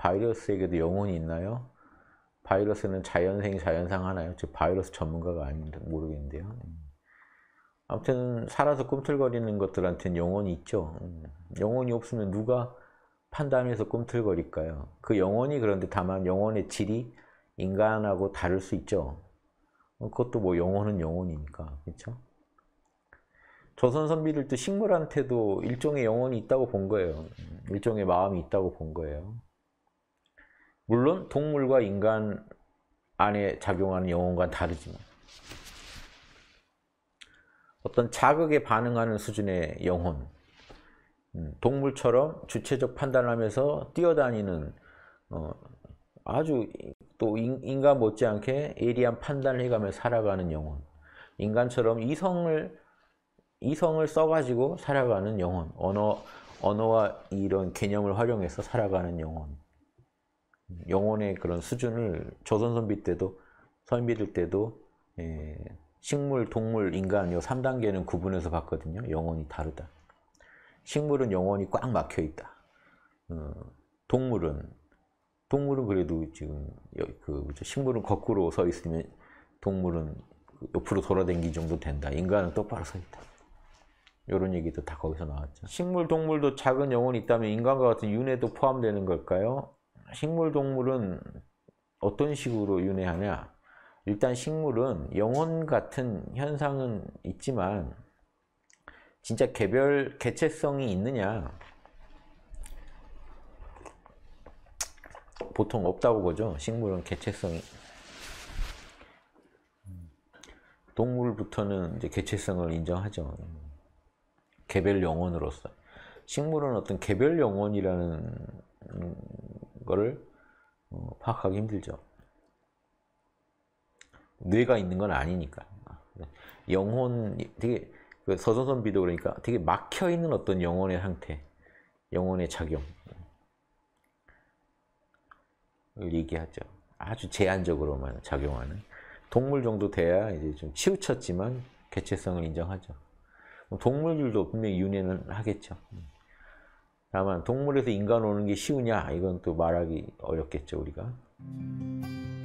바이러스에게도 영혼이 있나요? 바이러스는 자연생, 자연상 하나요? 저 바이러스 전문가가 아닌데 모르겠는데요. 아무튼 살아서 꿈틀거리는 것들한테는 영혼이 있죠. 영혼이 없으면 누가 판단해서 꿈틀거릴까요? 그 영혼이 그런데 다만 영혼의 질이 인간하고 다를 수 있죠. 그것도 뭐 영혼은 영혼이니까, 그렇죠? 조선 선비들도 식물한테도 일종의 영혼이 있다고 본 거예요. 일종의 마음이 있다고 본 거예요. 물론 동물과 인간 안에 작용하는 영혼과는 다르지만 어떤 자극에 반응하는 수준의 영혼, 동물처럼 주체적 판단을 하면서 뛰어다니는 아주 또 인간 못지않게 예리한 판단을 해가며 살아가는 영혼, 인간처럼 이성을 써가지고 살아가는 영혼, 언어와 이런 개념을 활용해서 살아가는 영혼, 영혼의 그런 수준을 조선 선비들 때도 식물, 동물, 인간 이 3단계는 구분해서 봤거든요. 영혼이 다르다. 식물은 영혼이 꽉 막혀 있다. 동물은 그래도 지금 식물은 거꾸로 서 있으면 동물은 옆으로 돌아다니기 정도 된다. 인간은 똑바로 서 있다. 이런 얘기도 다 거기서 나왔죠. 식물, 동물도 작은 영혼이 있다면 인간과 같은 윤회도 포함되는 걸까요? 식물, 동물은 어떤 식으로 윤회하냐? 일단 식물은 영혼 같은 현상은 있지만 진짜 개체성이 있느냐? 보통 없다고 보죠. 식물은 개체성이. 동물부터는 이제 개체성을 인정하죠. 개별 영혼으로서. 식물은 어떤 개별 영혼이라는 거를 파악하기 힘들죠. 뇌가 있는 건 아니니까. 영혼, 되게, 서선선비도 그러니까 되게 막혀있는 어떤 영혼의 상태, 영혼의 작용. 을 얘기하죠. 아주 제한적으로만 작용하는. 동물 정도 돼야 이제 좀 치우쳤지만 개체성을 인정하죠. 동물들도 분명히 윤회는 하겠죠. 다만 동물에서 인간 오는 게 쉬우냐? 이건 또 말하기 어렵겠죠, 우리가.